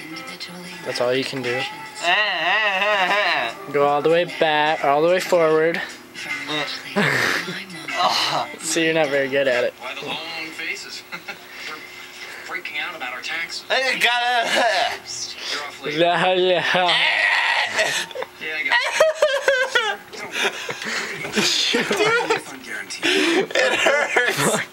That's all you can do. Go all the way back, all the way forward. See, you're not very good at it. Why the long faces? We're freaking out about our taxes. I got it. You're off late. Yeah. Yeah, I got it. Refund guarantee. It hurts.